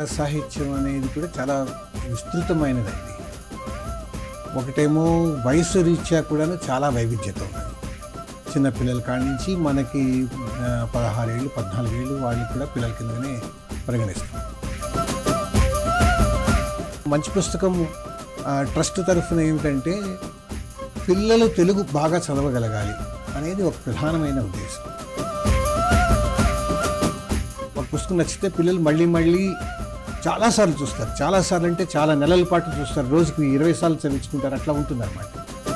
బాల సాహిత్యం అనేది కూడా చాలా విస్తృతమైనదండి. ఒకటేమో వయసు రీత్యా కూడాను చాలా వైవిధ్యత ఉన్నది. చిన్నపిల్లల కాడి నుంచి మనకి 16 ఏళ్ళు 14 ఏళ్ళు వాళ్ళు కూడా పిల్లల కిందనే పరిగణిస్తాం. మంచి పుస్తకం ట్రస్ట్ తరఫున ఏమిటంటే పిల్లలు తెలుగు బాగా చదవగలగాలి అనేది ఒక ప్రధానమైన ఉద్దేశం. ఒక పుస్తకం నచ్చితే పిల్లలు మళ్ళీ మళ్ళీ చాలాసార్లు చూస్తారు. చాలాసార్లు అంటే చాలా నెలల పాటు చూస్తారు. రోజుకి 20 సార్లు చదివించుకుంటారు. అట్లా ఉంటుందన్నమాట.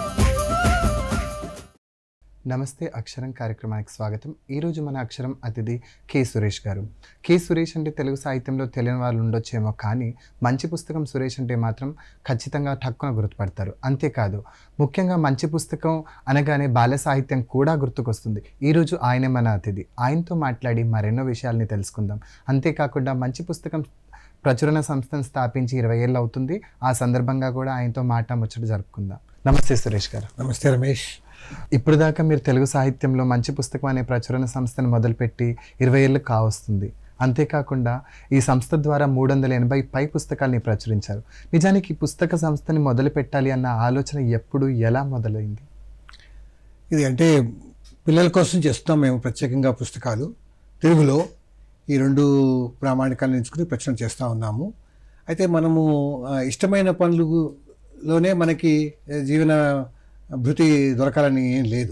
నమస్తే అక్షరం కార్యక్రమానికి స్వాగతం. ఈరోజు మన అక్షరం అతిథి కె సురేష్ గారు. కె సురేష్ అంటే తెలుగు సాహిత్యంలో తెలియని వాళ్ళు ఉండొచ్చేమో, కానీ మంచి పుస్తకం సురేష్ అంటే మాత్రం ఖచ్చితంగా టక్కున గుర్తుపడతారు. అంతేకాదు, ముఖ్యంగా మంచి పుస్తకం అనగానే బాల సాహిత్యం కూడా గుర్తుకొస్తుంది. ఈరోజు ఆయనే మన అతిథి. ఆయనతో మాట్లాడి మరెన్నో విషయాల్ని తెలుసుకుందాం. అంతేకాకుండా మంచి పుస్తకం ప్రచురణ సంస్థను స్థాపించి 20 ఏళ్ళు అవుతుంది. ఆ సందర్భంగా కూడా ఆయనతో మాట ముచ్చట జరుపుకుందాం. నమస్తే సురేష్ గారు. నమస్తే రమేష్. ఇప్పుడు దాకా మీరు తెలుగు సాహిత్యంలో మంచి పుస్తకం అనే ప్రచురణ సంస్థను మొదలుపెట్టి 20 ఏళ్ళు కావస్తుంది. అంతేకాకుండా ఈ సంస్థ ద్వారా 380 పై పుస్తకాలని ప్రచురించారు. నిజానికి ఈ పుస్తక సంస్థని మొదలు పెట్టాలి అన్న ఆలోచన ఎప్పుడు, ఎలా మొదలైంది? ఇది అంటే పిల్లల కోసం చేస్తున్నాం మేము ప్రత్యేకంగా పుస్తకాలు. తెలుగులో ఈ 2 ప్రామాణికాలను ఎంచుకుని ప్రచురణ చేస్తూ ఉన్నాము. అయితే మనము ఇష్టమైన పనులలోనే మనకి జీవన భృతి దొరకాలని ఏం లేదు.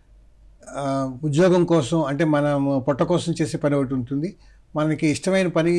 ఉద్యోగం కోసం అంటే మనం పొట్ట కోసం చేసే పని ఒకటి ఉంటుంది, మనకి ఇష్టమైన పని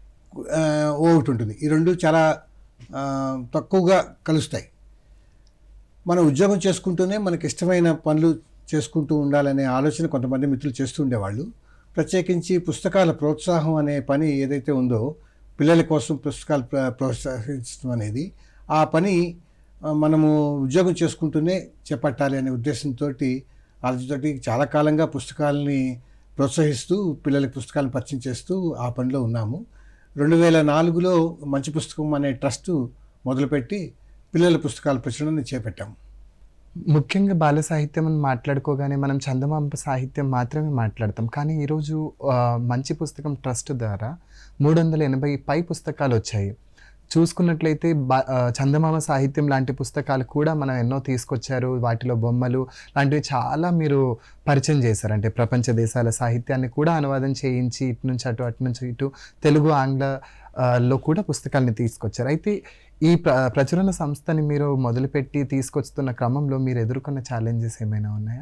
ఒకటి ఉంటుంది. ఈ 2 చాలా తక్కువగా కలుస్తాయి. మనం ఉద్యోగం చేసుకుంటూనే మనకి ఇష్టమైన పనులు చేసుకుంటూ ఉండాలనే ఆలోచన కొంతమంది మిత్రులు చేస్తూ ఉండేవాళ్ళు. ప్రత్యేకించి పుస్తకాల ప్రోత్సాహం అనే పని ఏదైతే ఉందో, పిల్లల కోసం పుస్తకాలు ప్రోత్సహించడం అనేది, ఆ పని మనము ఉద్యోగం చేసుకుంటూనే చేపట్టాలి అనే ఉద్దేశంతో ఆలోచనతోటి చాలా కాలంగా పుస్తకాలని ప్రోత్సహిస్తూ పిల్లలకి పుస్తకాలను పరిచయం చేస్తూ ఆ పనిలో ఉన్నాము. 2004లో మంచి పుస్తకం అనే ట్రస్ట్ మొదలుపెట్టి పిల్లల పుస్తకాల ప్రచురణని చేపట్టాము. ముఖ్యంగా బాల సాహిత్యం అని మాట్లాడుకోగానే మనం చందమామ సాహిత్యం మాత్రమే మాట్లాడతాం. కానీ ఈరోజు మంచి పుస్తకం ట్రస్ట్ ద్వారా 380 పై పుస్తకాలు వచ్చాయి. చూసుకున్నట్లయితే చందమామ సాహిత్యం లాంటి పుస్తకాలు కూడా మనం ఎన్నో తీసుకొచ్చారు. వాటిలో బొమ్మలు లాంటివి చాలా మీరు పరిచయం చేశారు. అంటే ప్రపంచ దేశాల సాహిత్యాన్ని కూడా అనువాదం చేయించి ఇటు నుంచి అటు, అటు నుంచి ఇటు, తెలుగు ఆంగ్లలో కూడా పుస్తకాలని తీసుకొచ్చారు. అయితే ఈ ప్రచురణ సంస్థని మీరు మొదలుపెట్టి తీసుకొస్తున్న క్రమంలో మీరు ఎదుర్కొన్న ఛాలెంజెస్ ఏమైనా ఉన్నాయా?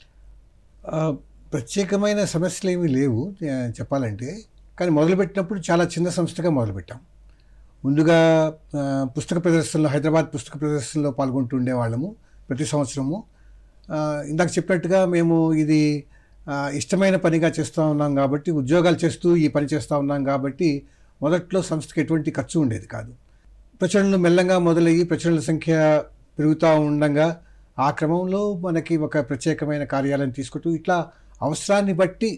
ప్రత్యేకమైన సమస్యలు ఏమీ లేవు చెప్పాలంటే. కానీ మొదలుపెట్టినప్పుడు చాలా చిన్న సంస్థగా మొదలుపెట్టాం. ముందుగా పుస్తక ప్రదర్శనలో, హైదరాబాద్ పుస్తక ప్రదర్శనలో పాల్గొంటూ ఉండేవాళ్ళము ప్రతి సంవత్సరము. ఇందాక చెప్పినట్టుగా మేము ఇది ఇష్టమైన పనిగా చేస్తూ ఉన్నాం కాబట్టి, ఉద్యోగాలు చేస్తూ ఈ పని చేస్తూ ఉన్నాం కాబట్టి మొదట్లో సంస్థకి ఎటువంటి ఖర్చు ఉండేది కాదు. ప్రచురణలు మెల్లంగా మొదలయ్యి ప్రచురణల సంఖ్య పెరుగుతూ ఉండగా ఆ క్రమంలో మనకి ఒక ప్రత్యేకమైన కార్యాలయం తీసుకుంటూ ఇట్లా అవసరాన్ని బట్టి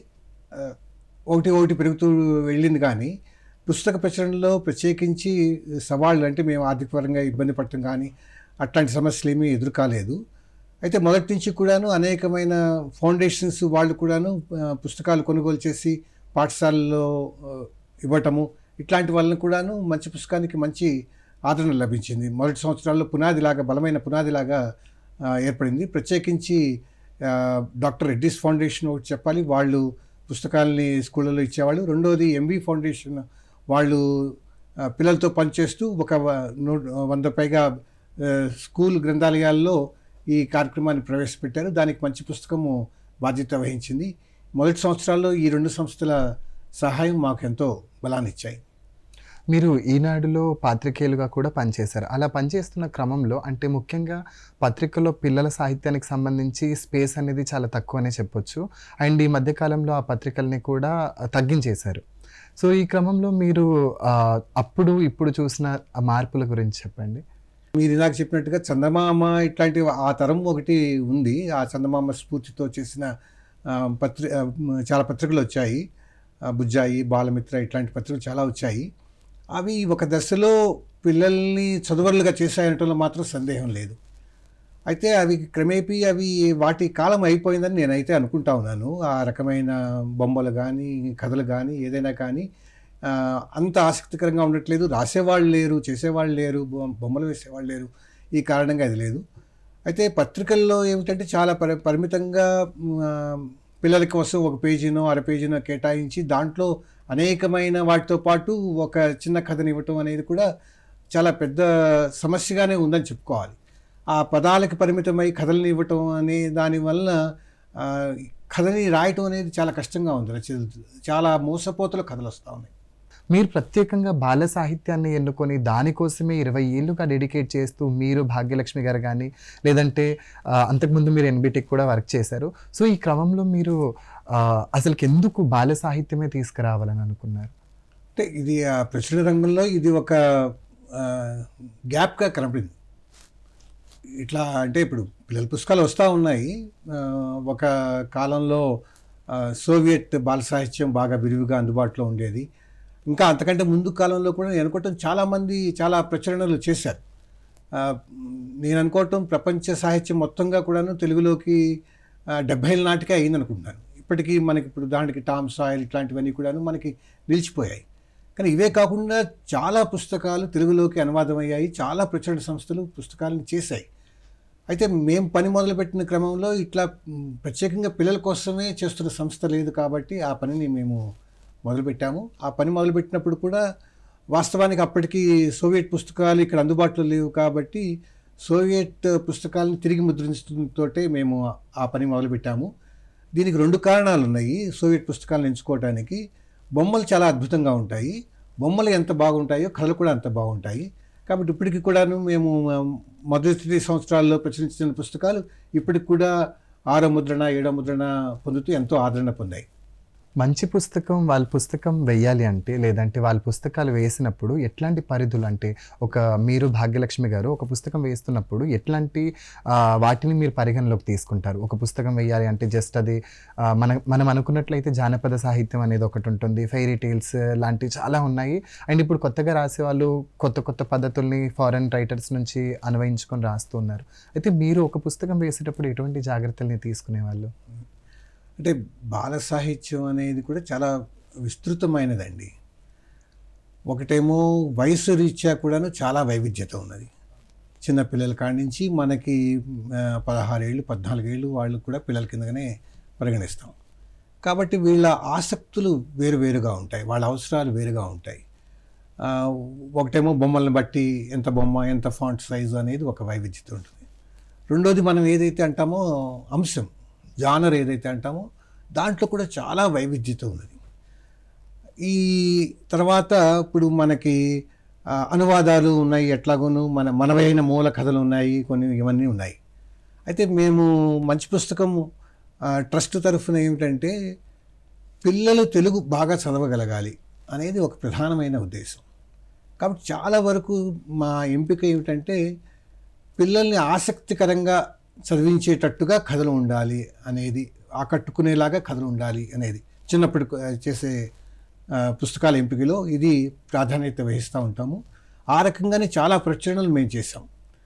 ఒకటి పెరుగుతూ వెళ్ళింది. కానీ పుస్తక ప్రచురణలో ప్రత్యేకించి సవాళ్ళు అంటే మేము ఆర్థికపరంగా ఇబ్బంది పడటం కానీ అట్లాంటి సమస్యలు ఏమీ ఎదుర్కాలేదు. అయితే మొదటి నుంచి కూడాను అనేకమైన ఫౌండేషన్స్ వాళ్ళు కూడాను పుస్తకాలు కొనుగోలు చేసి పాఠశాలలో ఇవ్వటము, ఇట్లాంటి వాళ్ళని కూడాను మంచి పుస్తకానికి మంచి ఆదరణ లభించింది. మొదటి సంవత్సరాల్లో పునాదిలాగా, బలమైన పునాదిలాగా ఏర్పడింది. ప్రత్యేకించి డాక్టర్ రెడ్డిస్ ఫౌండేషన్ ఒకటి చెప్పాలి, వాళ్ళు పుస్తకాలని స్కూళ్ళలో ఇచ్చేవాళ్ళు. రెండోది ఎంవి ఫౌండేషన్, వాళ్ళు పిల్లలతో పనిచేస్తూ ఒక 100 పైగా స్కూల్ గ్రంథాలయాల్లో ఈ కార్యక్రమాన్ని ప్రవేశపెట్టారు. దానికి మంచి పుస్తకము బాధ్యత వహించింది. మొదటి సంవత్సరాల్లో ఈ 2 సంస్థల సహాయం మాకు ఎంతో బలాన్ని ఇచ్చాయి. మీరు ఈనాడులో పాత్రికేయులుగా కూడా పనిచేశారు. అలా పనిచేస్తున్న క్రమంలో అంటే ముఖ్యంగా పత్రికలో పిల్లల సాహిత్యానికి సంబంధించి స్పేస్ అనేది చాలా తక్కువనే చెప్పొచ్చు. అండ్ ఈ మధ్యకాలంలో ఆ పత్రికల్ని కూడా తగ్గించేశారు. సో ఈ క్రమంలో మీరు అప్పుడు ఇప్పుడు చూసిన మార్పుల గురించి చెప్పండి. మీరు ఇందాక చెప్పినట్టుగా చందమామ ఇట్లాంటి ఆ తరం ఒకటి ఉంది. ఆ చందమామ స్ఫూర్తితో చేసిన చాలా పత్రికలు వచ్చాయి. బుజ్జాయి, బాలమిత్ర ఇట్లాంటి పత్రికలు చాలా వచ్చాయి. అవి ఒక దశలో పిల్లల్ని చదువరులుగా చేశాయనటంలో మాత్రం సందేహం లేదు. అయితే అవి క్రమేపీ వాటి కాలం అయిపోయిందని నేనైతే అనుకుంటా ఉన్నాను. ఆ రకమైన బొమ్మలు కానీ, కథలు కానీ, ఏదైనా కానీ అంత ఆసక్తికరంగా ఉండట్లేదు. రాసేవాళ్ళు లేరు, చేసేవాళ్ళు లేరు, బొమ్మలు వేసేవాళ్ళు లేరు. ఈ కారణంగా అది లేదు. అయితే పత్రికల్లో ఏమిటంటే చాలా పరిమితంగా పిల్లల కోసం ఒక పేజీనో అర పేజీనో కేటాయించి దాంట్లో అనేకమైన వాటితో పాటు ఒక చిన్న కథని ఇవ్వటం అనేది కూడా చాలా పెద్ద సమస్యగానే ఉందని చెప్పుకోవాలి. ఆ పదాలకు పరిమితమై కథల్ని ఇవ్వటం అనే దానివల్ల కథని రాయటం అనేది చాలా కష్టంగా ఉంది. రచయితలు చాలా మోసపోతల కథలు వస్తూ ఉన్నాయి. మీరు ప్రత్యేకంగా బాల సాహిత్యాన్ని ఎన్నుకొని దానికోసమే 20 ఏళ్ళుగా డెడికేట్ చేస్తూ మీరు భాగ్యలక్ష్మి గారు కానీ లేదంటే అంతకుముందు మీరు ఎన్బిటెక్ కూడా వర్క్ చేశారు. సో ఈ క్రమంలో మీరు అసలుకి ఎందుకు బాల సాహిత్యమే తీసుకురావాలని అనుకున్నారు? అంటే ఇది ప్రచురణ రంగంలో ఇది ఒక గ్యాప్గా కనపడింది. ఇట్లా అంటే ఇప్పుడు పిల్లల పుస్తకాలు వస్తూ ఉన్నాయి. ఒక కాలంలో సోవియట్ బాల సాహిత్యం బాగా విరివిగా అందుబాటులో ఉండేది. ఇంకా అంతకంటే ముందు కాలంలో కూడా నేను అనుకోవటం చాలామంది చాలా ప్రచురణలు చేశారు. నేను అనుకోవటం ప్రపంచ సాహిత్యం మొత్తంగా కూడాను తెలుగులోకి 70ల నాటికే అయిందనుకుంటున్నాను. ఇప్పటికీ మనకి ఇప్పుడు దానికి టామ్ సాయిల్ ఇట్లాంటివన్నీ కూడాను మనకి నిలిచిపోయాయి. కానీ ఇవే కాకుండా చాలా పుస్తకాలు తెలుగులోకి అనువాదమయ్యాయి. చాలా ప్రచురణ సంస్థలు పుస్తకాలను చేశాయి. అయితే మేము పని మొదలుపెట్టిన క్రమంలో ఇట్లా ప్రత్యేకంగా పిల్లల కోసమే చేస్తున్న సంస్థ లేదు కాబట్టి ఆ పనిని మేము మొదలుపెట్టాము. ఆ పని మొదలుపెట్టినప్పుడు కూడా వాస్తవానికి అప్పటికి సోవియట్ పుస్తకాలు ఇక్కడ అందుబాటులో లేవు కాబట్టి సోవియట్ పుస్తకాలను తిరిగి ముద్రించడంతో మేము ఆ పని మొదలుపెట్టాము. దీనికి 2 కారణాలు ఉన్నాయి. సోవియట్ పుస్తకాలను ఎంచుకోవడానికి బొమ్మలు చాలా అద్భుతంగా ఉంటాయి. బొమ్మలు ఎంత బాగుంటాయో కథలు కూడా అంత బాగుంటాయి. కాబట్టి ఇప్పటికి కూడాను మేము మొదటి సంవత్సరాల్లో ప్రచురించిన పుస్తకాలు ఇప్పటికి కూడా 6వ ముద్రణ 7వ ముద్రణ పొందుతూ ఎంతో ఆదరణ పొందాయి. మంచి పుస్తకం వాళ్ళ పుస్తకం వెయ్యాలి అంటే లేదంటే వాళ్ళ పుస్తకాలు వేసినప్పుడు ఎట్లాంటి పరిధులు, అంటే ఒక మీరు భాగ్యలక్ష్మి గారు ఒక పుస్తకం వేస్తున్నప్పుడు ఎట్లాంటి వాటిని మీరు పరిగణలోకి తీసుకుంటారు? ఒక పుస్తకం వేయాలి అంటే జస్ట్ అది మనం అనుకున్నట్లయితే జానపద సాహిత్యం అనేది ఒకటి ఉంటుంది, ఫెయిరీ టేల్స్ లాంటివి చాలా ఉన్నాయి. అండ్ ఇప్పుడు కొత్తగా రాసే వాళ్ళు కొత్త పద్ధతుల్ని ఫారెన్ రైటర్స్ నుంచి అన్వయించుకొని రాస్తున్నారు. అయితే మీరు ఒక పుస్తకం వేసేటప్పుడు ఎటువంటి జాగ్రత్తల్ని తీసుకునేవాళ్ళు? అంటే బాల సాహిత్యం అనేది కూడా చాలా విస్తృతమైనదండి. ఒకటేమో వయసు రీత్యా కూడాను చాలా వైవిధ్యత ఉన్నది. చిన్నపిల్లల కాడి నుంచి మనకి 16 ఏళ్ళు 14 ఏళ్ళు వాళ్ళు కూడా పిల్లల కిందగానే పరిగణిస్తాం. కాబట్టి వీళ్ళ ఆసక్తులు వేరువేరుగా ఉంటాయి, వాళ్ళ అవసరాలు వేరుగా ఉంటాయి. ఒకటేమో బొమ్మలను బట్టి ఎంత బొమ్మ ఎంత ఫాంట్ సైజు అనేది ఒక వైవిధ్యత ఉంటుంది. రెండోది మనం ఏదైతే అంటామో అంశం జానర్ ఏదైతే అంటామో దాంట్లో కూడా చాలా వైవిధ్యత ఉన్నది. ఈ తర్వాత ఇప్పుడు మనకి అనువాదాలు ఉన్నాయి, ఎట్లాగోను మనవైన మూల కథలు ఉన్నాయి, కొన్ని ఇవన్నీ ఉన్నాయి. అయితే మేము మంచి పుస్తకం ట్రస్ట్ తరఫున ఏమిటంటే పిల్లలు తెలుగు బాగా చదవగలగాలి అనేది ఒక ప్రధానమైన ఉద్దేశం. కాబట్టి చాలా వరకు మా ఎంపిక ఏమిటంటే పిల్లల్ని ఆసక్తికరంగా చదివించేటట్టుగా కథలు ఉండాలి అనేది, ఆకట్టుకునేలాగా కథలు ఉండాలి అనేది చిన్నప్పుడు చేసే పుస్తకాల ఎంపికలో ఇది ప్రాధాన్యత వహిస్తూ ఉంటాము. ఆ రకంగానే చాలా ప్రచురణలు మేము చేసాం.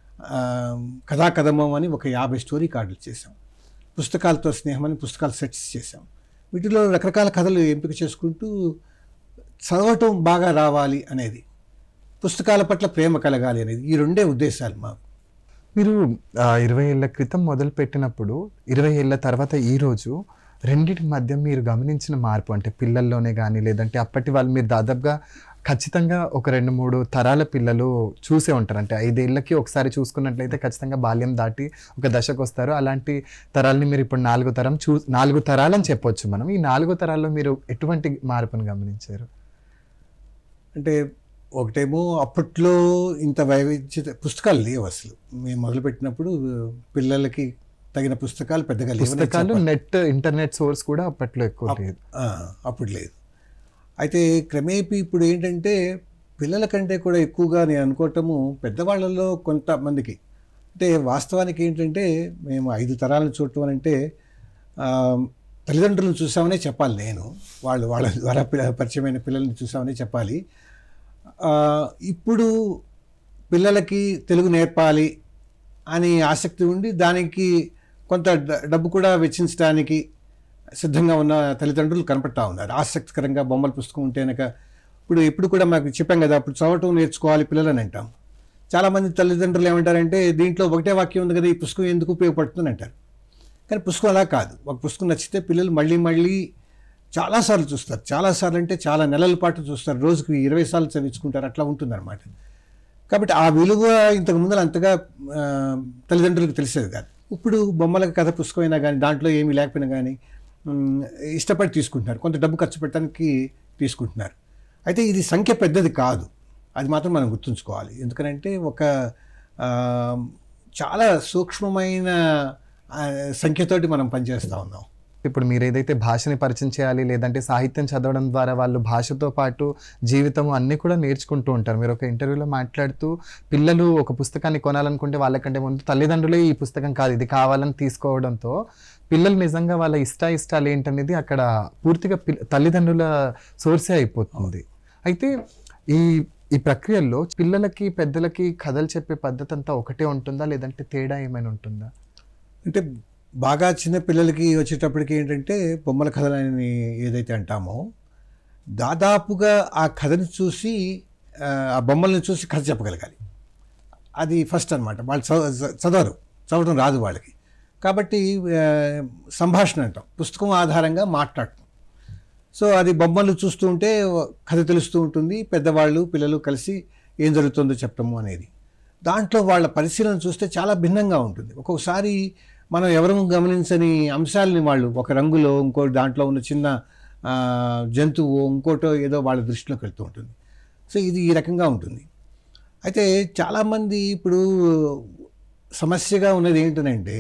కథాకథమం అని ఒక 50 స్టోరీ కార్డులు చేసాం. పుస్తకాలతో స్నేహం అని పుస్తకాల సెట్స్ చేసాం. వీటిలో రకరకాల కథలు ఎంపిక చేసుకుంటూ చదవటం బాగా రావాలి అనేది, పుస్తకాల పట్ల ప్రేమ కలగాలి అనేది, ఈ 2 ఉద్దేశాలు మాకు. మీరు 20 ఏళ్ల క్రితం మొదలుపెట్టినప్పుడు 20 ఏళ్ల తర్వాత ఈరోజు రెండింటి మధ్య మీరు గమనించిన మార్పు, అంటే పిల్లల్లోనే కానీ లేదంటే అప్పటి వాళ్ళు మీరు దాదాపుగా ఖచ్చితంగా ఒక 2-3 తరాల పిల్లలు చూసే ఉంటారు. అంటే 5 ఏళ్ళకి ఒకసారి చూసుకున్నట్లయితే ఖచ్చితంగా బాల్యం దాటి ఒక దశకు వస్తారు. అలాంటి తరాలని మీరు ఇప్పుడు 4 తరాలని చెప్పొచ్చు మనం. ఈ 4 తరాల్లో మీరు ఎటువంటి మార్పును గమనించారు? అంటే ఒకటేమో అప్పట్లో ఇంత వైవిధ్యత పుస్తకాలు లేవు అసలు. మేము మొదలుపెట్టినప్పుడు పిల్లలకి తగిన పుస్తకాలు పెద్దగా లేవు. పుస్తకాలు ఇంటర్నెట్ సోర్స్ కూడా అప్పట్లో ఎక్కువ లేదు, అప్పుడు లేదు. అయితే క్రమేపీ ఇప్పుడు ఏంటంటే పిల్లల కంటే కూడా ఎక్కువగా నేను అనుకోవటము పెద్దవాళ్ళలో కొంతమందికి, అంటే వాస్తవానికి ఏంటంటే మేము 5 తరాలను చూడటం అంటే తల్లిదండ్రులను చూసామనే చెప్పాలి. నేను వాళ్ళ ద్వారా పరిచయమైన పిల్లల్ని చూసామనే చెప్పాలి. ఇప్పుడు పిల్లలకి తెలుగు నేర్పాలి అని ఆసక్తి ఉండి దానికి కొంత డబ్బు కూడా వెచ్చించడానికి సిద్ధంగా ఉన్న తల్లిదండ్రులు కనపడతా ఉన్నారు. ఆసక్తికరంగా బొమ్మల పుస్తకం ఉంటే కనుక ఇప్పుడు ఎప్పుడు కూడా మాకు చెప్పాం కదా, అప్పుడు చదవటం నేర్చుకోవాలి పిల్లలని అంటాం. చాలామంది తల్లిదండ్రులు ఏమంటారంటే, దీంట్లో ఒకటే వాక్యం ఉంది కదా, ఈ పుస్తకం ఎందుకు ఉపయోగపడుతుంది అంటారు. కానీ పుస్తకం అలా కాదు. ఒక పుస్తకం నచ్చితే పిల్లలు మళ్ళీ మళ్ళీ చాలాసార్లు చూస్తారు. చాలాసార్లు అంటే చాలా నెలల పాటు చూస్తారు. రోజుకి 20 సార్లు చదివించుకుంటారు. అట్లా ఉంటుందన్నమాట. కాబట్టి ఆ విలువ ఇంతకు ముందర అంతగా తల్లిదండ్రులకు తెలిసేది కాదు. ఇప్పుడు బొమ్మల కథ పుస్తకం అయినా కానీ, దాంట్లో ఏమీ లేకపోయినా కానీ ఇష్టపడి తీసుకుంటున్నారు. కొంత డబ్బు ఖర్చు పెట్టడానికి తీసుకుంటున్నారు. అయితే ఇది సంఖ్య పెద్దది కాదు, అది మాత్రం మనం గుర్తుంచుకోవాలి. ఎందుకంటే ఒక చాలా సూక్ష్మమైన సంఖ్యతోటి మనం పనిచేస్తూ ఉన్నాం. ఇప్పుడు మీరు ఏదైతే భాషని పరిచయం చేయాలి, లేదంటే సాహిత్యం చదవడం ద్వారా వాళ్ళు భాషతో పాటు జీవితం అన్నీ కూడా నేర్చుకుంటూ ఉంటారు. మీరు ఒక ఇంటర్వ్యూలో మాట్లాడుతూ, పిల్లలు ఒక పుస్తకాన్ని కొనాలనుకుంటే వాళ్ళకంటే ముందు తల్లిదండ్రులే ఈ పుస్తకం కాదు ఇది కావాలని తీసుకోవడంతో పిల్లలు నిజంగా వాళ్ళ ఇష్టాలు ఏంటనేది అక్కడ పూర్తిగా తల్లిదండ్రుల సోర్సే అయిపోతుంది. అయితే ఈ ప్రక్రియలో పిల్లలకి పెద్దలకి కథలు చెప్పే పద్ధతి అంతా ఒకటే ఉంటుందా, లేదంటే తేడా ఏమైనా ఉంటుందా? అంటే బాగా చిన్న పిల్లలకి వచ్చేటప్పటికి ఏంటంటే, బొమ్మల కథలని ఏదైతే అంటామో, దాదాపుగా ఆ కథను చూసి ఆ బొమ్మలను చూసి కథ చెప్పగలగాలి. అది ఫస్ట్ అనమాట. వాళ్ళు చదవడం రాదు వాళ్ళకి. కాబట్టి సంభాషణ అంటాం, పుస్తకం ఆధారంగా మాట్లాడటం. సో అది బొమ్మలు చూస్తూ ఉంటే కథ తెలుస్తూ ఉంటుంది. పెద్దవాళ్ళు పిల్లలు కలిసి ఏం జరుగుతుందో చెప్పటము అనేది. దాంట్లో వాళ్ళ పరిశీలన చూస్తే చాలా భిన్నంగా ఉంటుంది. ఒక్కొక్కసారి మనం ఎవరూ గమనించని అంశాలని వాళ్ళు ఒక రంగులో, ఇంకో దాంట్లో ఉన్న చిన్న జంతువు, ఇంకోటో ఏదో వాళ్ళ దృష్టిలోకి వెళ్తూ ఉంటుంది. సో ఇది ఈ రకంగా ఉంటుంది. అయితే చాలామంది ఇప్పుడు సమస్యగా ఉన్నది ఏంటంటే,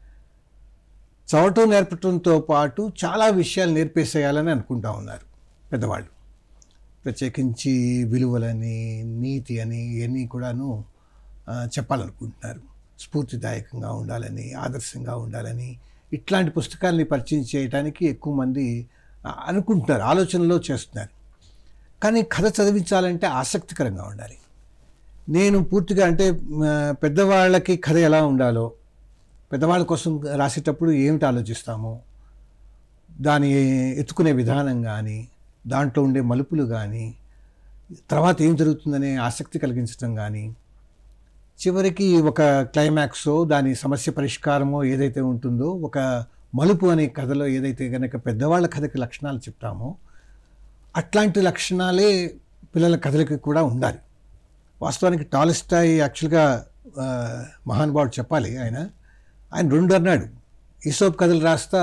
చదవటం నేర్పటంతో పాటు చాలా విషయాలు నేర్పేసేయాలని అనుకుంటా ఉన్నారు పెద్దవాళ్ళు. ప్రత్యేకించి విలువలని, నీతి అని ఇవన్నీ కూడాను చెప్పాలనుకుంటున్నారు. స్ఫూర్తిదాయకంగా ఉండాలని, ఆదర్శంగా ఉండాలని, ఇట్లాంటి పుస్తకాలని పరిచయం చేయడానికి ఎక్కువ మంది అనుకుంటున్నారు, ఆలోచనలో చేస్తున్నారు. కానీ కథ చదివించాలంటే ఆసక్తికరంగా ఉండాలి. నేను పూర్తిగా అంటే పెద్దవాళ్ళకి కథ ఎలా ఉండాలో, పెద్దవాళ్ళ కోసం రాసేటప్పుడు ఏమిటి ఆలోచిస్తామో, దాన్ని ఎత్తుకునే విధానం కానీ, దాంట్లో ఉండే మలుపులు కానీ, తర్వాత ఏం జరుగుతుందనే ఆసక్తి కలిగించడం కానీ, చివరికి ఒక క్లైమాక్సో దాని సమస్య పరిష్కారమో ఏదైతే ఉంటుందో, ఒక మలుపు అనే కథలో ఏదైతే కనుక పెద్దవాళ్ళ కథకి లక్షణాలు చెప్తామో, అట్లాంటి లక్షణాలే పిల్లల కథలకి కూడా ఉండాలి. వాస్తవానికి టాల్స్టాయ్ యాక్చువల్గా మహానుభావుడు చెప్పాలి, ఆయన 2 అన్నాడు. ఈసోప్ కథలు రాస్తా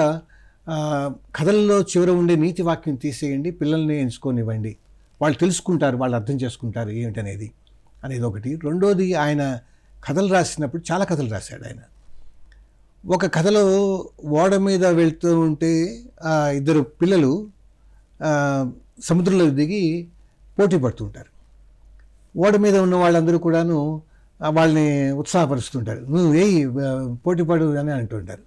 కథల్లో చివర ఉండే నీతి వాక్యం తీసేయండి, పిల్లల్ని ఎంచుకోనివ్వండి, వాళ్ళు తెలుసుకుంటారు, వాళ్ళు అర్థం చేసుకుంటారు ఏమిటనేది అనేది ఒకటి. రెండోది, ఆయన కథలు రాసినప్పుడు చాలా కథలు రాశాడు ఆయన. ఒక కథలో ఓడ మీద వెళ్తూ ఉంటే ఇద్దరు పిల్లలు సముద్రంలో దిగి పోటీ పడుతుంటారు. ఓడ మీద ఉన్న వాళ్ళందరూ కూడాను వాళ్ళని ఉత్సాహపరుస్తుంటారు, నువ్వు పోటీ పడు అని అంటుంటారు.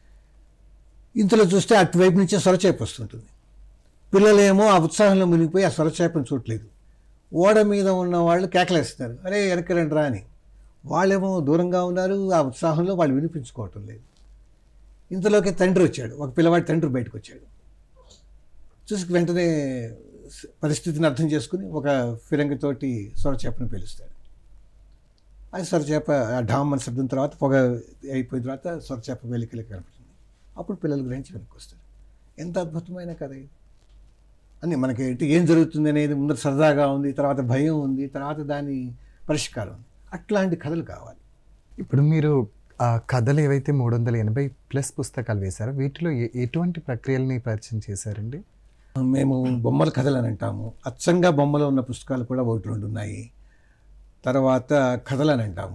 ఇంతలో చూస్తే అటువైపు నుంచే సొరచేప వస్తుంటుంది. పిల్లలేమో ఆ ఉత్సాహంలో మునిగిపోయి ఆ సొరచేపను చూడలేదు. ఓడ మీద ఉన్న వాళ్ళు కేకలేస్తున్నారు, అరే వెనక్కి రా అని. వాళ్ళేమో దూరంగా ఉన్నారు, ఆ ఉత్సాహంలో వాళ్ళు వినిపించుకోవటం లేదు. ఇంతలోకి తండ్రి వచ్చాడు, ఒక పిల్లవాడి తండ్రి బయటకు వచ్చాడు. చూసి వెంటనే పరిస్థితిని అర్థం చేసుకుని ఒక ఫిరంగితోటి సొరచేపను పిలుస్తాడు. అది సొరచేప ఢామ్ అని శబ్దం తర్వాత పొగ అయిపోయిన తర్వాత సొరచేప వెలికిలకి కనపడుతుంది. అప్పుడు పిల్లలు గ్రహించి వెనక్కి వస్తారు. ఎంత అద్భుతమైన కథ ఇది అని. మనకి ఏం జరుగుతుంది అనేది ముందర సరదాగా ఉంది, తర్వాత భయం ఉంది, తర్వాత దాని పరిష్కారం ఉంది. అట్లాంటి కథలు కావాలి. ఇప్పుడు మీరు కథలు ఏవైతే 380+ పుస్తకాలు వేశారో వీటిలో ఎటువంటి ప్రక్రియల్ని పరిచయం చేశారండి? మేము బొమ్మల కథలు అని అంటాము. అచ్చంగా బొమ్మలో ఉన్న పుస్తకాలు కూడా 1-2 ఉన్నాయి. తర్వాత కథలు అని అంటాము.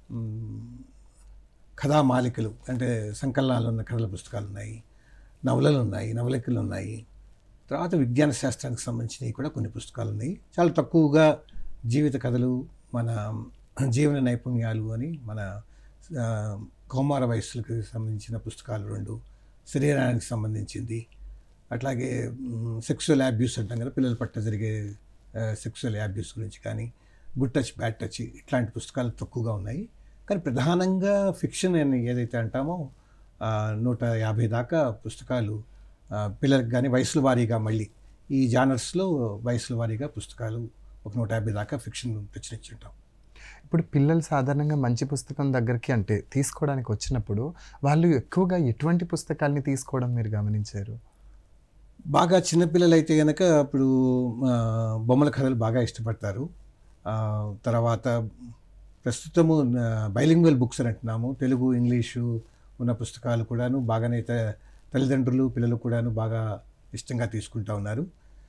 కథామాలికలు అంటే సంకలనాలు ఉన్న కథల పుస్తకాలు ఉన్నాయి, నవలలు ఉన్నాయి, నవలికలు ఉన్నాయి. తర్వాత విజ్ఞాన శాస్త్రానికి సంబంధించినవి కూడా కొన్ని పుస్తకాలు ఉన్నాయి. చాలా తక్కువగా జీవిత కథలు, మన జీవన నైపుణ్యాలు అని, మన కౌమార వయస్సులకు సంబంధించిన పుస్తకాలు 2, శరీరానికి సంబంధించింది. అట్లాగే సెక్సువల్ అబ్యూస్ అంటాం కదా, పిల్లల పట్ల జరిగే సెక్సువల్ అబ్యూస్ గురించి కానీ, గుడ్ టచ్ బ్యాడ్ టచ్ ఇట్లాంటి పుస్తకాలు తక్కువగా ఉన్నాయి. కానీ ప్రధానంగా ఫిక్షన్ అని ఏదైతే అంటామో 150 దాకా పుస్తకాలు పిల్లలకు కానీ వయసుల వారీగా మళ్ళీ ఈ జానర్స్లో వయసుల వారీగా పుస్తకాలు ఒక 150 దాకా ఫిక్షన్ ప్రచురించుంటాం. ఇప్పుడు పిల్లలు సాధారణంగా మంచి పుస్తకం దగ్గరికి అంటే తీసుకోవడానికి వచ్చినప్పుడు వాళ్ళు ఎక్కువగా ఎటువంటి పుస్తకాల్ని తీసుకోవడం మీరు గమనించారు? బాగా చిన్నపిల్లలైతే గనక ఇప్పుడు బొమ్మల కథలు బాగా ఇష్టపడతారు. తర్వాత ప్రస్తుతము బైలింగ్వల్ బుక్స్ అని అంటున్నాము. తెలుగు, ఇంగ్లీషు ఉన్న పుస్తకాలు కూడాను బాగానే తల్లిదండ్రులు, పిల్లలు కూడాను బాగా ఇష్టంగా తీసుకుంటా ఉన్నారు.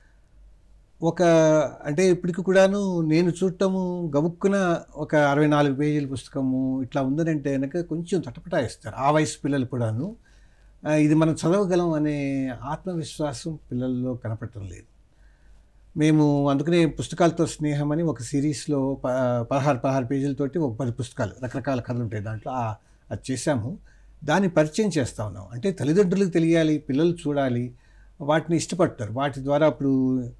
అంటే ఇప్పటికి కూడాను నేను చూడటము గబుక్కున ఒక 64 పేజీల పుస్తకము ఇట్లా ఉందనంటే కనుక కొంచెం తటపటాయిస్తారు ఆ వయసు పిల్లలు కూడాను. ఇది మనం చదవగలం అనే ఆత్మవిశ్వాసం పిల్లల్లో కనపడటం లేదు. మేము అందుకనే పుస్తకాలతో స్నేహం అని ఒక సిరీస్లో 16 పేజీలతోటి ఒక 10 పుస్తకాలు రకరకాల కథలు ఉంటాయి దాంట్లో, అది చేశాము. దాన్ని పరిచయం చేస్తూ ఉన్నాం. అంటే తల్లిదండ్రులకు తెలియాలి, పిల్లలు చూడాలి, వాటిని ఇష్టపడతారు. వాటి ద్వారా అప్పుడు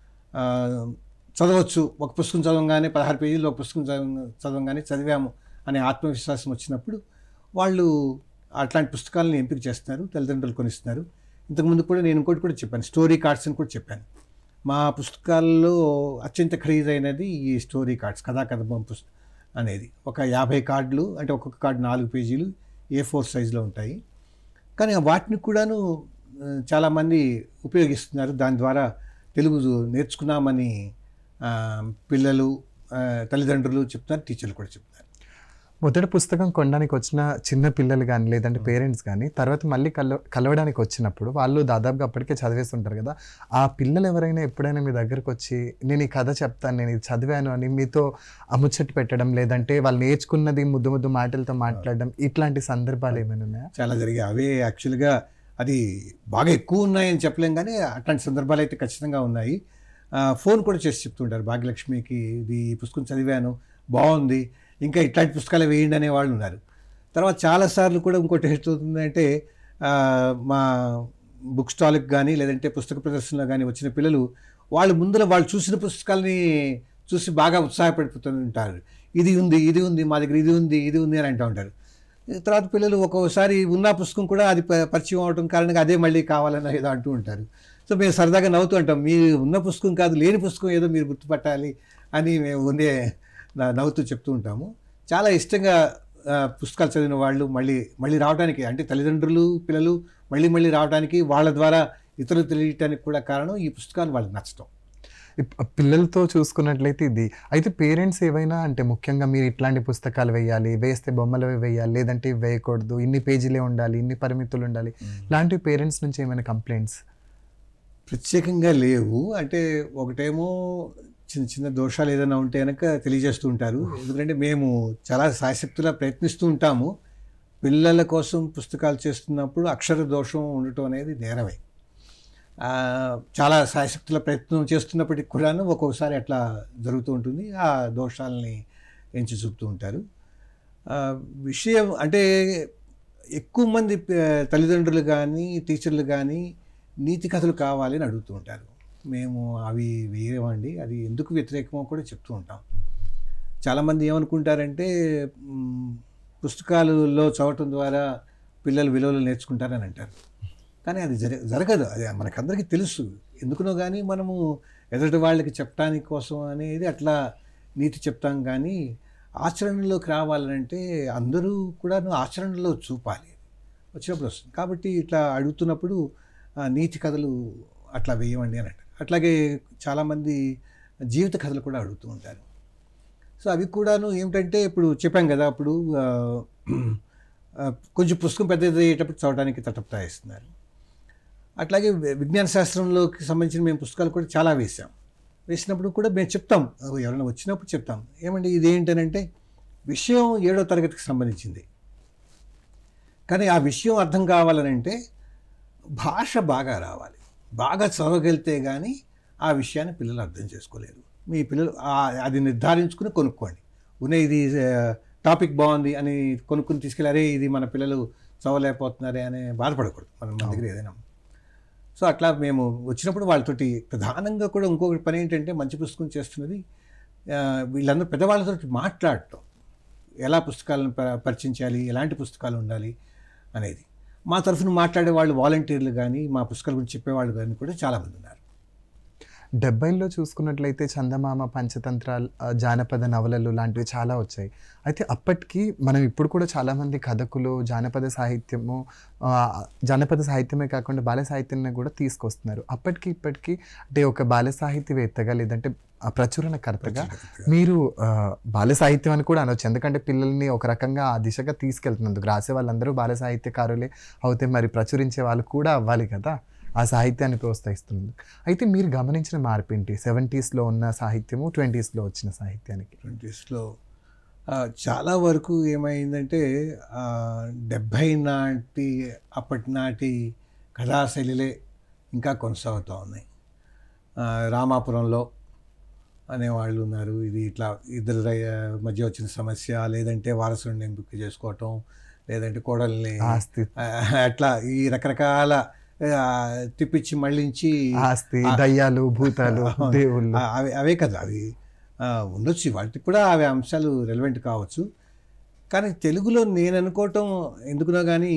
చదవచ్చు. ఒక పుస్తకం చదవగానే 16 పేజీల్లో ఒక పుస్తకం చదవగానే చదివాము అనే ఆత్మవిశ్వాసం వచ్చినప్పుడు వాళ్ళు అట్లాంటి పుస్తకాలను ఎంపిక చేస్తున్నారు, తల్లిదండ్రులు కొనిస్తున్నారు. ఇంతకుముందు కూడా నేను ఇంకోటి కూడా చెప్పాను, స్టోరీ కార్డ్స్ అని కూడా చెప్పాను. మా పుస్తకాల్లో అత్యంత ఖరీదైనది ఈ స్టోరీ కార్డ్స్, కథాకథనం అనేది. ఒక 50 కార్డులు, అంటే ఒక్కొక్క కార్డు 4 పేజీలు A4 సైజులో ఉంటాయి. కానీ వాటిని కూడాను చాలామంది ఉపయోగిస్తున్నారు. దాని ద్వారా తెలుగు నేర్చుకున్నామని పిల్లలు, తల్లిదండ్రులు చెప్తున్నారు, టీచర్లు కూడా చెప్తున్నారు. మొదటి పుస్తకం కొనడానికి వచ్చిన చిన్న పిల్లలు కానీ లేదంటే పేరెంట్స్ కానీ తర్వాత మళ్ళీ కలవడానికి వచ్చినప్పుడు వాళ్ళు దాదాపుగా అప్పటికే చదివేస్తుంటారు కదా, ఆ పిల్లలు ఎవరైనా ఎప్పుడైనా మీ దగ్గరకు వచ్చి నేను ఈ కథ చెప్తాను, నేను ఇది చదివాను అని మీతో అముచ్చట్టు పెట్టడం, లేదంటే వాళ్ళు నేర్చుకున్నది ముద్దు ముద్దు మాటలతో మాట్లాడడం, ఇట్లాంటి సందర్భాలు ఏమైనా ఉన్నాయా? చాలా జరిగాయి. అవే యాక్చువల్గా అది బాగా ఎక్కువ ఉన్నాయని చెప్పలేం, కానీ అట్లాంటి సందర్భాలు అయితే ఖచ్చితంగా ఉన్నాయి. ఫోన్ కూడా చేసి చెప్తుంటారు, భాగ్యలక్ష్మికి ఇది పుస్తకం చదివాను, బాగుంది, ఇంకా ఇట్లాంటి పుస్తకాలు వేయండి అనే వాళ్ళు ఉన్నారు. తర్వాత చాలాసార్లు కూడా ఇంకోటి ఏమవుతుందంటే మా బుక్ స్టాల్కి కానీ లేదంటే పుస్తక ప్రదర్శనలో కానీ వచ్చిన పిల్లలు వాళ్ళు ముందర వాళ్ళు చూసిన పుస్తకాలని చూసి బాగా ఉత్సాహపడిపోతుంటారు. ఇది ఉంది, ఇది ఉంది, మా దగ్గర ఇది ఉంది, ఇది ఉంది అని అంటూ ఉంటారు. తర్వాత పిల్లలు ఒక్కోసారి ఉన్న పుస్తకం కూడా అది పరిచయం అవడం కారణంగా అదే మళ్ళీ కావాలని ఏదో అంటూ ఉంటారు. సో మేము సరదాగా నవ్వుతూ ఉంటాం, మీరు ఉన్న పుస్తకం కాదు, లేని పుస్తకం ఏదో మీరు గుర్తుపట్టాలి అని మేము నవ్వుతూ చెప్తూ ఉంటాము. చాలా ఇష్టంగా పుస్తకాలు చదివిన వాళ్ళు మళ్ళీ రావడానికి, అంటే తల్లిదండ్రులు, పిల్లలు మళ్ళీ రావడానికి, వాళ్ళ ద్వారా ఇతరులు తెలియటానికి కూడా కారణం ఈ పుస్తకాలు వాళ్ళకి నచ్చటం. పిల్లలతో చూసుకున్నట్లయితే ఇది అయితే పేరెంట్స్ ఏవైనా అంటే ముఖ్యంగా మీరు ఇట్లాంటి పుస్తకాలు వేయాలి, వేస్తే బొమ్మలు వేయాలి, లేదంటే వేయకూడదు, ఇన్ని పేజీలే ఉండాలి, ఇన్ని పరిమితులు ఉండాలి, ఇలాంటి పేరెంట్స్ నుంచి ఏమైనా కంప్లైంట్స్ ప్రత్యేకంగా లేవు. అంటే ఒకటేమో చిన్న దోషాలు ఏదైనా ఉంటే కనుక తెలియజేస్తూ ఉంటారు. ఎందుకంటే మేము చాలా శాయశక్తులా ప్రయత్నిస్తూ ఉంటాము. పిల్లల కోసం పుస్తకాలు చేస్తున్నప్పుడు అక్షర దోషం ఉండటం అనేది నేరమే. చాలా శాయశక్తుల ప్రయత్నం చేస్తున్నప్పటికి కూడాను ఒక్కొక్కసారి అట్లా జరుగుతూ ఉంటుంది. ఆ దోషాలని ఎంచి చూపుతూ ఉంటారు. విషయం అంటే ఎక్కువ మంది తల్లిదండ్రులు కానీ టీచర్లు కానీ నీతి కథలు కావాలి అని అడుగుతూ ఉంటారు. మేము అవి వేయమండి, అది ఎందుకు వ్యతిరేకమో కూడా చెప్తూ ఉంటాం. చాలామంది ఏమనుకుంటారంటే పుస్తకాలలో చదవటం ద్వారా పిల్లలు విలువలు నేర్చుకుంటారని అంటారు. కానీ అది జరగదు. అది మనకందరికీ తెలుసు. ఎందుకునో కానీ మనము ఎదుటి వాళ్ళకి చెప్పడానికి కోసం అనేది అట్లా నీతి చెప్తాం. కానీ ఆచరణలోకి రావాలంటే అందరూ కూడా ఆచరణలో చూపాలి, వచ్చినప్పుడు వస్తుంది. కాబట్టి ఇట్లా అడుగుతున్నప్పుడు నీతి కథలు అట్లా వేయమండి అని అంటారు. అట్లాగే చాలామంది జీవిత కథలు కూడా అడుగుతూ ఉంటారు. సో అవి కూడాను ఏమిటంటే ఇప్పుడు చెప్పాం కదా, అప్పుడు కొంచెం పుస్తకం పెద్దది అయ్యేటప్పుడు చదవడానికి తటపటాయిస్తున్నారు. అట్లాగే విజ్ఞాన శాస్త్రంలోకి సంబంధించిన మేము పుస్తకాలు కూడా చాలా వేసినప్పుడు కూడా మేము చెప్తాం, ఎవరైనా వచ్చినప్పుడు చెప్తాం, ఏమండి ఇది ఏంటనంటే విషయం 7వ తరగతికి సంబంధించింది, కానీ ఆ విషయం అర్థం కావాలనంటే భాష బాగా రావాలి, బాగా చదవగలితే కానీ ఆ విషయాన్ని పిల్లలు అర్థం చేసుకోలేరు. మీ పిల్లలు అది నిర్ధారించుకుని కొనుక్కోండి. ఇది టాపిక్ బాగుంది అని కొనుక్కుని తీసుకెళ్ళి అరే ఇది మన పిల్లలు చదవలేకపోతున్నారే అని బాధపడకూడదు మన దగ్గర ఏదైనా. సో అట్లా మేము వచ్చినప్పుడు వాళ్ళతోటి ప్రధానంగా కూడా ఇంకొకటి పని ఏంటంటే మంచి పుస్తకం చేస్తున్నది వీళ్ళందరూ పెద్దవాళ్ళతో మాట్లాడటం, ఎలా పుస్తకాలను పరిచయం చేయాలి, ఎలాంటి పుస్తకాలు ఉండాలి అనేది. మా తరఫున మాట్లాడే వాళ్ళు వాలంటీర్లు కానీ మా పుస్తకాల గురించి చెప్పేవాళ్ళు కానీ కూడా చాలామంది ఉన్నారు. 70లో చూసుకున్నట్లయితే చందమామ, పంచతంత్రాలు, జానపద నవలలు లాంటివి చాలా వచ్చాయి. అయితే అప్పటికి మనం ఇప్పుడు కూడా చాలామంది కథకులు, జానపద సాహిత్యమే కాకుండా బాల సాహిత్యాన్ని కూడా తీసుకొస్తున్నారు. అప్పటికి ఇప్పటికి అంటే ఒక బాల సాహితీవేత్తగా లేదంటే ప్రచురణకర్తగా మీరు బాల సాహిత్యం అని కూడా అనొచ్చు. ఎందుకంటే పిల్లల్ని ఒక రకంగా ఆ దిశగా తీసుకెళ్తున్నందుకు. రాసే వాళ్ళందరూ బాల సాహిత్యకారులే అవుతే మరి ప్రచురించే వాళ్ళు కూడా అవ్వాలి కదా! ఆ సాహిత్యాన్ని ప్రోత్సహిస్తుంది. అయితే మీరు గమనించిన మార్పేంటి? 70స్‌లో ఉన్న సాహిత్యము, 20స్‌లో వచ్చిన సాహిత్యానికి? 20స్‌లో చాలా వరకు ఏమైందంటే 70 నాటి అప్పటినాటి కథాశైలిలే ఇంకా కొనసాగుతూ ఉన్నాయి. రామాపురంలో అనేవాళ్ళు ఉన్నారు. ఇది ఇట్లా ఇద్దరి మధ్య వచ్చిన సమస్య, లేదంటే వారసుడిని ఎంపిక చేసుకోవటం, లేదంటే కోడల్ని ఆస్తి, అట్లా ఈ రకరకాల తిప్పించి మళ్ళించి ఆస్తి, దయ్యాలు, భూతాలు, దేవుళ్ళు, అవే కదా అవి ఉండొచ్చు. వాటికి కూడా అవి అంశాలు రెలవెంట్ కావచ్చు. కానీ తెలుగులో నేను అనుకోవటం ఎందుకునో కానీ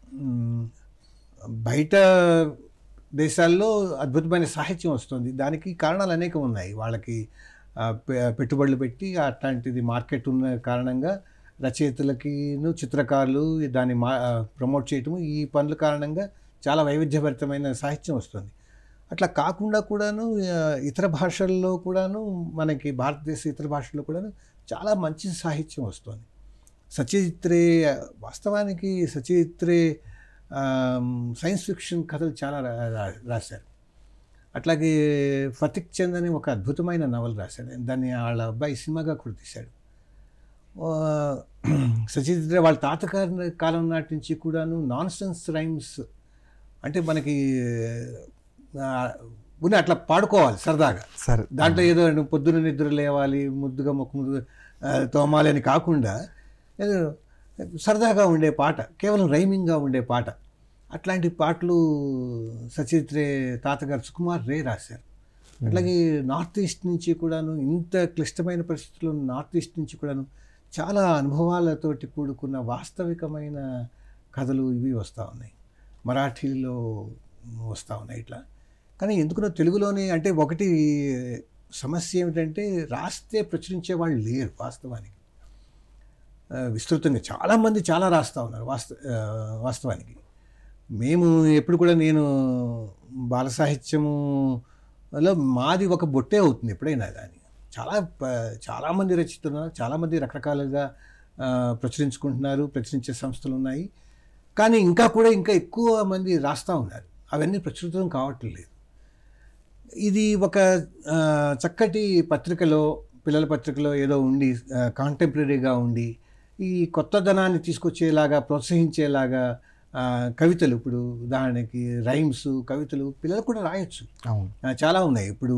బయట దేశాల్లో అద్భుతమైన సాహిత్యం వస్తుంది. దానికి కారణాలు అనేకం ఉన్నాయి. వాళ్ళకి పెట్టుబడులు పెట్టి అట్లాంటిది మార్కెట్ ఉన్న కారణంగా రచయితలకిను చిత్రకారులు దాన్ని ప్రమోట్ చేయటము, ఈ పనుల కారణంగా చాలా వైవిధ్యభరితమైన సాహిత్యం వస్తుంది. అట్లా కాకుండా కూడాను ఇతర భాషల్లో కూడాను మనకి భారతదేశ ఇతర భాషల్లో కూడాను చాలా మంచి సాహిత్యం వస్తుంది. సత్యజిత్ రే వాస్తవానికి సత్యజిత్ రే సైన్స్ ఫిక్షన్ కథలు చాలా రాశారు. అట్లాగే ఫతిక్ చంద్ అని ఒక అద్భుతమైన నవల రాశాడు. దాన్ని వాళ్ళ అబ్బాయి సినిమాగా కూడా తీశాడు. సత్యజిత్ రే వాళ్ళ తాతగారి కాలం నాటి నుంచి కూడాను నాన్ సెన్స్ రైమ్స్ అంటే మనకి ఉని అట్లా పాడుకోవాలి సరదాగా. దాంట్లో ఏదో పొద్దున్న నిద్ర లేవాలి, ముద్దుగా ముద్దు తోమాలి అని కాకుండా ఏదో సరదాగా ఉండే పాట, కేవలం రైమింగ్గా ఉండే పాట. అట్లాంటి పాటలు సత్యజిత్ రే తాతగారు సుకుమార్ రే రాశారు. అట్లాగే నార్త్ ఈస్ట్ నుంచి కూడాను ఇంత క్లిష్టమైన పరిస్థితుల్లో నార్త్ ఈస్ట్ నుంచి కూడాను చాలా అనుభవాలతోటి కూడుకున్న వాస్తవికమైన కథలు ఇవి వస్తూ ఉన్నాయి. మరాఠీలో వస్తూ ఉన్నాయి ఇట్లా. కానీ ఎందుకునో తెలుగులోనే అంటే ఒకటి సమస్య ఏమిటంటే రాస్తే ప్రచురించే వాళ్ళు లేరు వాస్తవానికి. విస్తృతంగా చాలామంది చాలా రాస్తూ ఉన్నారు వాస్తవానికి. మేము ఎప్పుడు కూడా నేను బాల సాహిత్యములో మాది ఒక బొట్టే అవుతుంది ఎప్పుడైనా కానీ. చాలామంది రచిస్తున్నారు, చాలామంది రకరకాలుగా ప్రచురించుకుంటున్నారు, ప్రచురించే సంస్థలు ఉన్నాయి. కానీ ఇంకా ఎక్కువ మంది రాస్తూ ఉన్నారు. అవన్నీ ప్రచురితం కావట్లేదు. ఇది ఒక చక్కటి పత్రికలో, పిల్లల పత్రికలో ఏదో ఉండి కాంటెంపరీగా ఉండి ఈ కొత్తదనాన్ని తీసుకొచ్చేలాగా ప్రోత్సహించేలాగా కవితలు, ఇప్పుడు ఉదాహరణకి రైమ్స్ కవితలు పిల్లలు కూడా రాయొచ్చు, చాలా ఉన్నాయి. ఇప్పుడు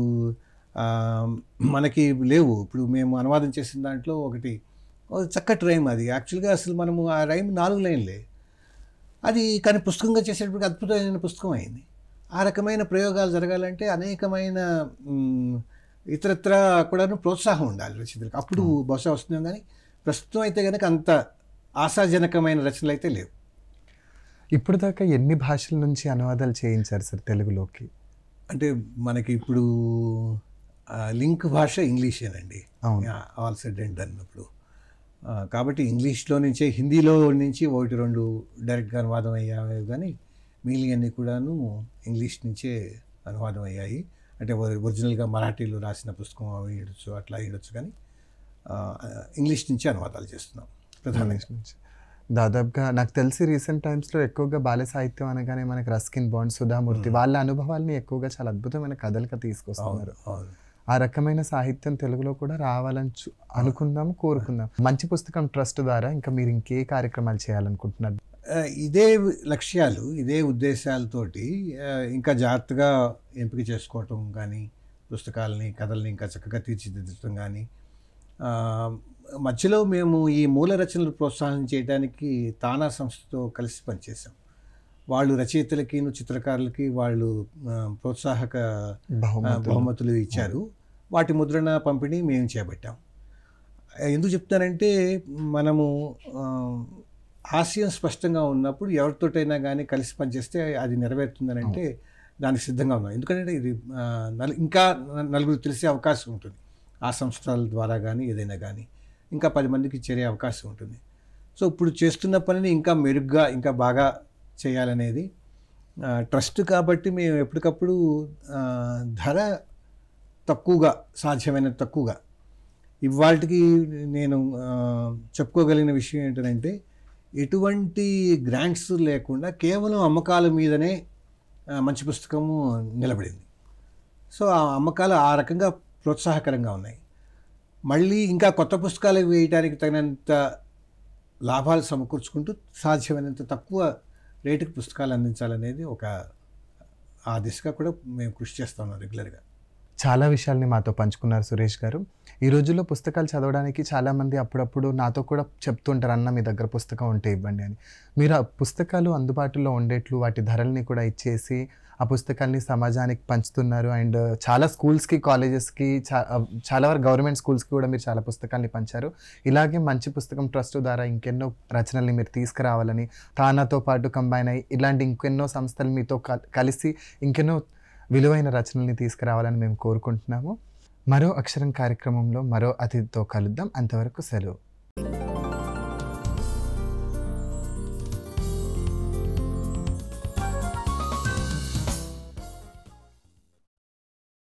మనకి లేవు. ఇప్పుడు మేము అనువాదం చేసిన దాంట్లో ఒకటి చక్కటి రైమ్, అది యాక్చువల్గా అసలు మనము ఆ రైమ్ 4 లైన్లే అది, కానీ పుస్తకంగా చేసేటప్పటికి అద్భుతమైన పుస్తకం అయింది. ఆ రకమైన ప్రయోగాలు జరగాలంటే అనేకమైన ఇతరత్ర కూడాను ప్రోత్సాహం ఉండాలి రచయితలకు. అప్పుడు బహుశా వస్తున్నాం. కానీ ప్రస్తుతం అయితే కనుక అంత ఆశాజనకమైన రచనలు అయితే లేవు. ఇప్పుడు దాకా ఎన్ని భాషల నుంచి అనువాదాలు చేయించారు సార్ తెలుగులోకి? అంటే మనకి ఇప్పుడు లింక్ భాష ఇంగ్లీషేనండి, ఆల్ సెడ్ అండ్ డన్. ఇప్పుడు కాబట్టి ఇంగ్లీష్లో నుంచే, హిందీలో నుంచి 1-2 డైరెక్ట్గా అనువాదం అయ్యాయి, కానీ మిగిలినవన్నీ కూడాను ఇంగ్లీష్ నుంచే అనువాదం అయ్యాయి. అంటే ఒరిజినల్గా మరాఠీలో రాసిన పుస్తకం అవి ఇడొచ్చు, అట్లా ఇడొచ్చు, కానీ ఇంగ్లీష్ నుంచి అనువాదాలు చేస్తున్నాం ప్రధానంగా. దాదాపుగా నాకు తెలిసి రీసెంట్ టైమ్స్లో ఎక్కువగా బాల సాహిత్యం అనగానే మనకి రస్కిన్ బాండ్, సుధామూర్తి వాళ్ళ అనుభవాల్ని ఎక్కువగా చాలా అద్భుతమైన కథలుగా తీసుకొస్తున్నారు. ఆ రకమైన సాహిత్యం తెలుగులో కూడా రావాలని అనుకుందాం, కోరుకుందాం. మంచి పుస్తకం ట్రస్ట్ ద్వారా ఇంకా మీరు ఇంకే కార్యక్రమాలు చేయాలనుకుంటున్నారు? ఇదే లక్ష్యాలు, ఇదే ఉద్దేశాలతోటి ఇంకా జాగ్రత్తగా ఎంపిక చేసుకోవటం కానీ, పుస్తకాలని, కథల్ని ఇంకా చక్కగా తీర్చిదిద్దటం కానీ. మధ్యలో మేము ఈ మూల రచనలు ప్రోత్సాహం చేయడానికి తానా సంస్థతో కలిసి పనిచేసాం. వాళ్ళు రచయితలకి, చిత్రకారులకి వాళ్ళు ప్రోత్సాహక బహుమతులు ఇచ్చారు. వాటి ముద్రణ పంపిణీ మేము చేపట్టాం. ఎందుకు చెప్తానంటే, మనము ఆశయం స్పష్టంగా ఉన్నప్పుడు ఎవరితోటైనా కానీ కలిసి పనిచేస్తే అది నెరవేరుతుందని అంటే దానికి సిద్ధంగా ఉన్నాం. ఎందుకంటే ఇది ఇంకా నలుగురు తెలిసే అవకాశం ఉంటుంది. ఆ సంస్థల ద్వారా కానీ ఏదైనా కానీ ఇంకా 10 మందికి చేరే అవకాశం ఉంటుంది. సో ఇప్పుడు చేస్తున్న పనిని ఇంకా మెరుగ్గా ఇంకా బాగా చేయాలనేది ట్రస్ట్ కాబట్టి మేము ఎప్పటికప్పుడు ధర తక్కువగా సాధ్యమైనంత తక్కువగా ఇవాళకి నేను చెప్పుకోగలిగిన విషయం ఏంటంటే ఎటువంటి గ్రాంట్స్ లేకుండా కేవలం అమ్మకాల మీదనే మంచి పుస్తకము నిలబడింది. సో ఆ అమ్మకాలు ఆ రకంగా ప్రోత్సాహకరంగా ఉన్నాయి. మళ్ళీ ఇంకా కొత్త పుస్తకాలు వేయడానికి తగినంత లాభాలు సమకూర్చుకుంటూ సాధ్యమైనంత తక్కువ రేటుకి పుస్తకాలు అందించాలనేది ఆ దిశగా కూడా మేము కృషి చేస్తూ ఉన్నాం రెగ్యులర్గా. చాలా విషయాల్ని మాతో పంచుకున్నారు సురేష్ గారు. ఈ రోజుల్లో పుస్తకాలు చదవడానికి చాలామంది అప్పుడప్పుడు నాతో కూడా చెప్తుంటారు, అన్న మీ దగ్గర పుస్తకం ఉంటే ఇవ్వండి అని. మీరు ఆ పుస్తకాలు అందుబాటులో ఉండేట్లు వాటి ధరల్ని కూడా ఇచ్చేసి ఆ పుస్తకాల్ని సమాజానికి పంచుతున్నారు. అండ్ చాలా స్కూల్స్కి, కాలేజెస్కి, చాలా వరకు గవర్నమెంట్ స్కూల్స్కి కూడా మీరు చాలా పుస్తకాల్ని పంచారు. ఇలాగే మంచి పుస్తకం ట్రస్ట్ ద్వారా ఇంకెన్నో రచనల్ని మీరు తీసుకురావాలని, తానాతో పాటు కంబైన్ అయ్యి ఇలాంటి ఇంకెన్నో సంస్థలు మీతో కలిసి ఇంకెన్నో విలువైన రచనల్ని తీసుకురావాలని మేము కోరుకుంటున్నాము. మరో అక్షరం కార్యక్రమంలో మరో అతిథితో కలుద్దాం. అంతవరకు సెలవు.